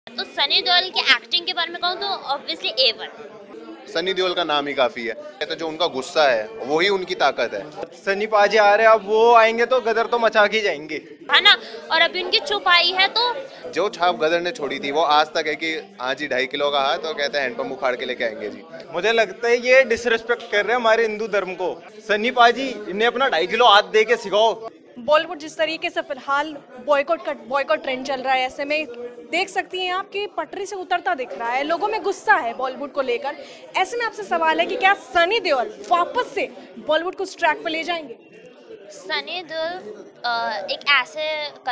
तो सनी देओल की एक्टिंग के बारे में कहूँ तो ऑब्वियसली A1। सनी देओल का नाम ही काफी है। तो जो उनका गुस्सा है वही उनकी ताकत है। सनी पाजी आ रहे हैं, अब वो आएंगे तो गदर तो मचा के जाएंगे, है ना। और अभी उनकी चुप आई है तो जो छाप गदर ने छोड़ी थी वो आज तक है कि हाँ जी 2.5 किलो का हाथ, तो कहते हैं हैंडपंप उखाड़ के लेके आएंगे जी। मुझे लगता है ये डिसरिस्पेक्ट कर रहे हैं हमारे हिंदू धर्म को। सनी पाजी इन्हें अपना 2.5 किलो हाथ दे के सिखाओ। बॉलीवुड जिस तरीके से फिलहाल बॉयकॉट ट्रेंड चल रहा है, ऐसे में देख सकती हैं आप कि पटरी से उतरता दिख रहा है, लोगों में गुस्सा है बॉलीवुड को लेकर। ऐसे में आपसे सवाल है कि क्या सनी देओल वापस से बॉलीवुड को उस ट्रैक पर ले जाएंगे? सनी देओल एक ऐसे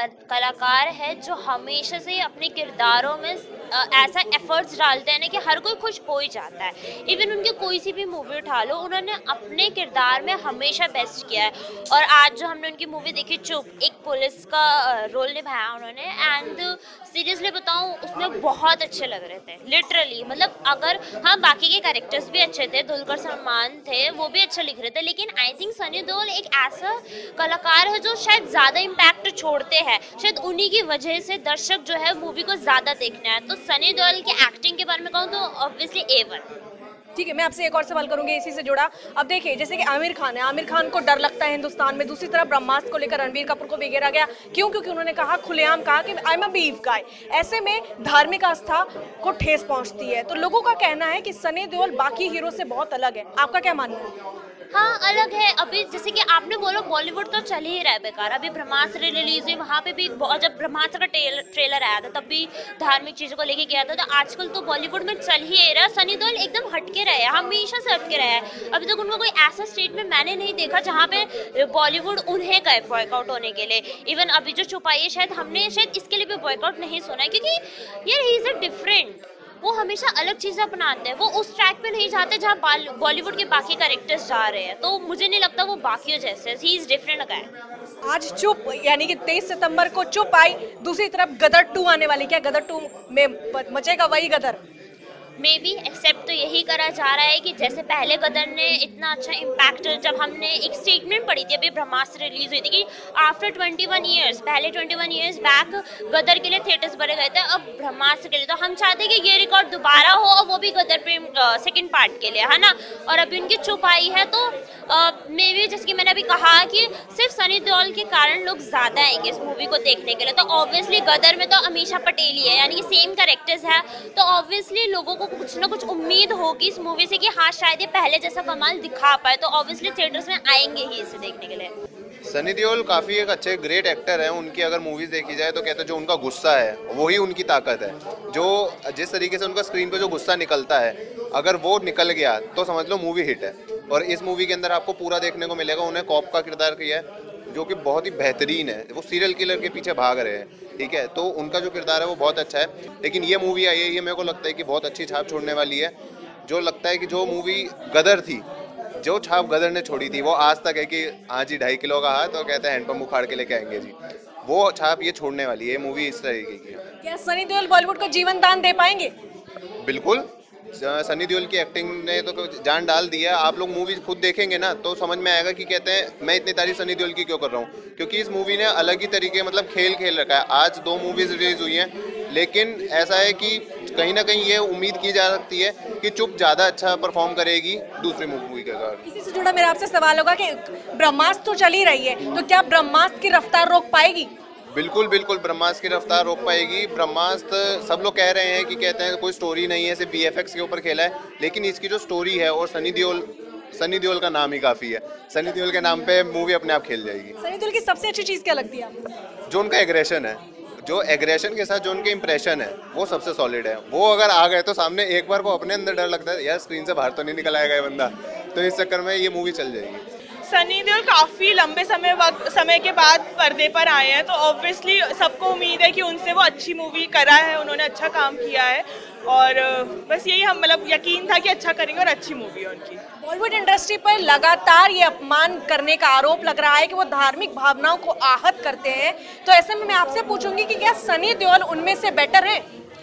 कलाकार है जो हमेशा से अपने किरदारों में ऐसा एफर्ट्स डालते हैं ना कि हर कोई खुश हो ही जाता है। इवन उनकी कोई सी भी मूवी उठा लो, उन्होंने अपने किरदार में हमेशा बेस्ट किया है। और आज जो हमने उनकी मूवी देखी चुप, एक पुलिस का रोल निभाया उन्होंने, एंड सीरियसली बताऊं उसमें बहुत अच्छे लग रहे थे लिटरली। मतलब अगर हाँ बाकी के कैरेक्टर्स भी अच्छे थे, दुलकर सलमान थे, वो भी अच्छे लिख रहे थे, लेकिन आई थिंक सनी देओल एक ऐसा कलाकार है जो शायद ज़्यादा इम्पैक्ट छोड़ते हैं। शायद उन्हीं की वजह से दर्शक जो है मूवी को ज़्यादा देखना है। तो सनी देओल की एक्टिंग के बारे में कहूँ तो ऑब्वियसली A1। ठीक है, मैं आपसे एक और सवाल करूंगी इसी से जुड़ा। अब देखिए जैसे कि आमिर खान है, आमिर खान को डर लगता है हिंदुस्तान में, दूसरी तरफ ब्रह्मास्त्र को लेकर रणबीर कपूर को भी घेरा गया। क्यों? क्योंकि उन्होंने कहा, खुलेआम कहा कि आई एम अ बीफ गाय। ऐसे में धार्मिक आस्था को ठेस पहुंचती है। तो लोगों का कहना है कि सनी देओल बाकी हीरो से बहुत अलग है, आपका क्या मानना है? हाँ अलग है। अभी जैसे कि आपने बोला बॉलीवुड तो चल ही रहा है बेकार। अभी ब्रह्मास्त्र रिलीज हुई, वहाँ पे भी जब ब्रह्मास्त्र का ट्रेलर आया था तब भी धार्मिक चीज़ों को लेके गया था। तो आजकल तो बॉलीवुड में चल ही रहा है। सनी देओल एकदम हटके रहे हैं, हमेशा से हटके रहे हैं। अभी तक उनका कोई ऐसा स्टेटमेंट मैंने नहीं देखा जहाँ पे बॉलीवुड उन्हें कहे बॉयकआउट होने के लिए। इवन अभी जो छुपाई है हमने शायद इसके लिए भी बॉयकआउट नहीं सुना है, क्योंकि यार ही इज अ डिफरेंट। वो हमेशा अलग चीज़ें अपनाते हैं, वो उस ट्रैक पे नहीं जाते जहाँ बॉलीवुड के बाकी कैरेक्टर्स जा रहे हैं। तो मुझे नहीं लगता वो बाकियों जैसे, ही इज डिफरेंट गाय। आज चुप यानी कि 23 सितंबर को चुप आई, दूसरी तरफ गदर 2 आने वाली, क्या गदर 2 में मचेगा वही गदर? मे बी एक्सेप्ट तो यही करा जा रहा है कि जैसे पहले गदर ने इतना अच्छा इम्पैक्ट, जब हमने एक स्टेटमेंट पढ़ी थी अभी ब्रह्मास्त्र रिलीज हुई थी कि आफ्टर 21 ईयर्स, पहले 21 ईयर्स बैक गदर के लिए थिएटर्स भरे गए थे, अब ब्रह्मास्त्र के लिए। तो हम चाहते हैं कि ये रिकॉर्ड दोबारा हो, और वो भी गदर पे सेकेंड पार्ट के लिए, है ना। और अभी उनकी चुप आई है तो मे बी जैसे कि मैंने अभी कहा कि सिर्फ सनी देओल के कारण लोग ज़्यादा आएंगे इस मूवी को देखने के लिए। तो ऑब्वियसली गदर में तो अमीषा पटेल ही है, यानी कि सेम कैरेक्टर्स है। तो ऑब्वियसली लोगों को कुछ ना कुछ उम्मीद होगी इस मूवी से कि हाँ शायद ये पहले जैसा कमाल दिखा पाए। तो ऑब्वियसली थिएटर्स में आएंगे ही इसे देखने के लिए। सनी देओल काफी एक अच्छे ग्रेट एक्टर हैं। उनकी अगर मूवीज देखी जाए तो कहते हैं जो उनका गुस्सा है वही उनकी ताकत है। जो जिस तरीके से उनका स्क्रीन पे जो गुस्सा निकलता है, अगर वो निकल गया तो समझ लो मूवी हिट है। और इस मूवी के अंदर आपको पूरा देखने को मिलेगा। उन्हें कॉप का किरदार किया है जो कि बहुत ही बेहतरीन है। वो सीरियल किलर के पीछे भाग रहे हैं, ठीक है। तो उनका जो किरदार है वो बहुत अच्छा है। लेकिन ये मूवी आई है, ये मेरे को लगता है कि बहुत अच्छी छाप छोड़ने वाली है। जो लगता है कि जो मूवी गदर थी, जो छाप गदर ने छोड़ी थी, वो आज तक है कि हाँ जी 2.5 किलो का हाथ, और कहते हैं हैंडपंप उखाड़ के लेके आएंगे जी। वो छाप ये छोड़ने वाली है। मूवी इस तरीके की है। क्या सनी देओल बॉलीवुड को जीवन दान दे पाएंगे? बिल्कुल। सनी देओल की एक्टिंग ने तो जान डाल दी है। आप लोग मूवी खुद देखेंगे ना तो समझ में आएगा कि कहते हैं मैं इतनी तारीफ सनी देओल की क्यों कर रहा हूँ, क्योंकि इस मूवी ने अलग ही तरीके मतलब खेल रखा है। आज 2 मूवीज रिलीज हुई हैं, लेकिन ऐसा है कि कहीं ना कहीं ये उम्मीद की जा सकती है कि चुप ज़्यादा अच्छा परफॉर्म करेगी दूसरी मूवी के कारण। इसी से जुड़ा मेरा आपसे सवाल होगा कि ब्रह्मास्त्र तो चल ही रही है, तो क्या ब्रह्मास्त्र की रफ्तार रोक पाएगी? बिल्कुल बिल्कुल, ब्रह्मास्त्र की रफ्तार रोक पाएगी। ब्रह्मास्त्र सब लोग कह रहे हैं कि कहते हैं कोई स्टोरी नहीं है, सिर्फ VFX के ऊपर खेला है, लेकिन इसकी जो स्टोरी है और सनी देओल का नाम ही काफ़ी है। सनी देओल के नाम पे मूवी अपने आप खेल जाएगी। सनी देओल की सबसे अच्छी चीज़ क्या लगती है आपको? जो उनका एग्रेशन है, जो एग्रेशन के साथ जो उनके इंप्रेशन है वो सबसे सॉलिड है। वो अगर आ गए तो सामने एक बार को अपने अंदर डर लगता है यार स्क्रीन से बाहर तो नहीं निकल आएगा ये बंदा, तो इस चक्कर में ये मूवी चल जाएगी। सनी देओल काफ़ी लंबे समय के बाद पर्दे पर आए हैं, तो ऑब्वियसली सबको उम्मीद है कि उनसे वो अच्छी मूवी करा है, उन्होंने अच्छा काम किया है। और बस यही हम मतलब यकीन था कि अच्छा करेंगे और अच्छी मूवी है उनकी। बॉलीवुड इंडस्ट्री पर लगातार ये अपमान करने का आरोप लग रहा है कि वो धार्मिक भावनाओं को आहत करते हैं। तो ऐसे में मैं आपसे पूछूंगी कि क्या सनी देओल उनमें से बेटर है?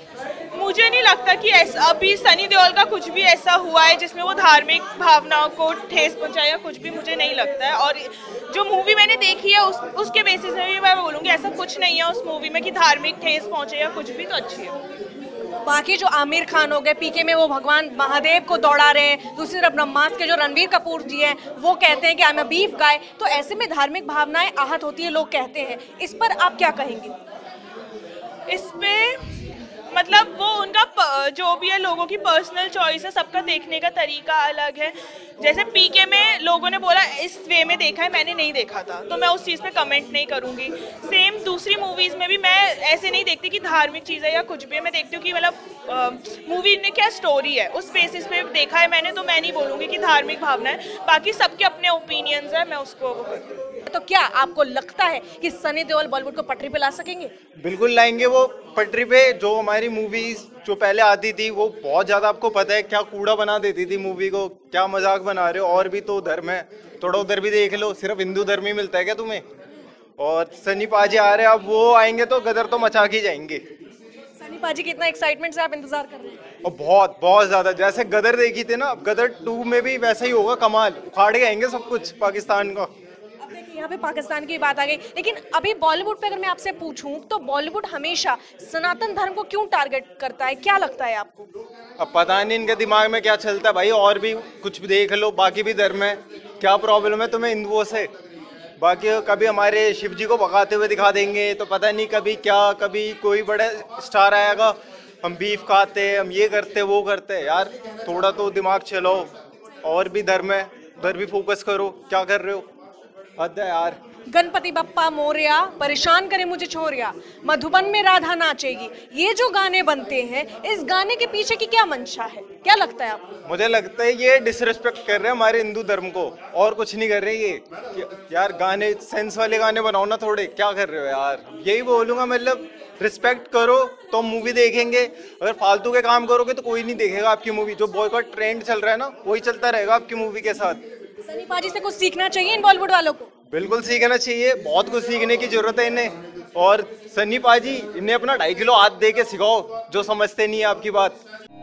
मुझे नहीं लगता कि ऐसा अभी सनी देओल का कुछ भी ऐसा हुआ है जिसमें वो धार्मिक भावनाओं को ठेस पहुंचाए या कुछ भी, मुझे नहीं लगता है। और जो मूवी मैंने देखी है उसके बेसिस में भी मैं बोलूँगी ऐसा कुछ नहीं है उस मूवी में कि धार्मिक ठेस पहुंचे या कुछ भी, तो अच्छी है। बाकी जो आमिर खान हो गए पीके में वो भगवान महादेव को दौड़ा रहे हैं, दूसरी तरफ ब्रह्मास्त्र के जो रणवीर कपूर जी हैं वो कहते हैं कि आई एम अ बीफ गाय, तो ऐसे में धार्मिक भावनाएं आहत होती है लोग कहते हैं, इस पर आप क्या कहेंगे? इस पे मतलब वो उनका जो भी है लोगों की पर्सनल चॉइस है, सबका देखने का तरीका अलग है। जैसे पीके में लोगों ने बोला इस वे में देखा है, मैंने नहीं देखा था तो मैं उस चीज़ पे कमेंट नहीं करूँगी। सेम दूसरी मूवीज़ में भी मैं ऐसे नहीं देखती कि धार्मिक चीज़ है या कुछ भी है, मैं देखती हूँ कि मतलब मूवी ने क्या स्टोरी है उस बेसिस पे देखा है मैंने, तो मैं नहीं बोलूँगी कि धार्मिक भावना है। बाकी सबके अपने ओपिनियंस है, मैं उसको वो करती हूँ। तो क्या आपको लगता है कि सनी देओल बॉलीवुड को पटरी पे ला सकेंगे? बिल्कुल लाएंगे वो पटरी पे। जो हमारी मूवीज जो पहले आती थी वो बहुत ज्यादा, आपको पता है क्या कूड़ा बना देती थी मूवी को, क्या मजाक बना रहे हो। और भी तो धर्म है, थोड़ा उधर भी देख लो, सिर्फ हिंदू धर्म ही मिलता है क्या तुम्हें? और सनी पाजी आ रहे हैं, अब वो आएंगे तो गदर तो मचा के जाएंगे। सनी पाजी की इतना एक्साइटमेंट से आप इंतजार कर रहे हैं? और बहुत बहुत ज्यादा, जैसे गदर देखी थी ना, गदर 2 में भी वैसा ही होगा, कमाल उखाड़ के आएंगे सब कुछ पाकिस्तान का। अब देखिए यहाँ पे पाकिस्तान की बात आ गई, लेकिन अभी बॉलीवुड पे अगर मैं आपसे पूछूं तो बॉलीवुड हमेशा सनातन धर्म को क्यों टारगेट करता है, क्या लगता है आपको? अब पता नहीं इनके दिमाग में क्या चलता है भाई, और भी कुछ भी देख लो, बाकी भी धर्म है, क्या प्रॉब्लम है तुम्हें हिंदुओं से? बाकी कभी हमारे शिव जी को भगाते हुए दिखा देंगे तो पता नहीं कभी क्या, कभी कोई बड़ा स्टार आएगा, हम बीफ खाते हैं, हम ये करते वो करते हैं। यार थोड़ा तो दिमाग चलाओ, और भी धर्म है, उधर भी फोकस करो, क्या कर रहे हो? हद है यार। गणपति बप्पा मोरया, परेशान करे मुझे छोरिया, मधुबन में राधा नाचेगी, ये जो गाने बनते हैं इस गाने के पीछे की क्या मंशा है, क्या लगता है आपको? मुझे लगता है ये डिसरिस्पेक्ट कर रहे हैं हमारे हिंदू धर्म को, और कुछ नहीं कर रहे ये। यार गाने सेंस वाले गाने बनाओ ना थोड़े, क्या कर रहे हो यार? यही बोलूंगा, मतलब रिस्पेक्ट करो तो मूवी देखेंगे, अगर फालतू के काम करोगे तो कोई नहीं देखेगा आपकी मूवी। जो बॉयकॉट ट्रेंड चल रहा है ना, वही चलता रहेगा आपकी मूवी के साथ। सनी पाजी से कुछ सीखना चाहिए इन बॉलीवुड वालों को? बिल्कुल सीखना चाहिए, बहुत कुछ सीखने की जरूरत है इन्हें। और सन्नी पाजी इन्हें अपना 2.5 किलो हाथ दे के सिखाओ, जो समझते नहीं है आपकी बात।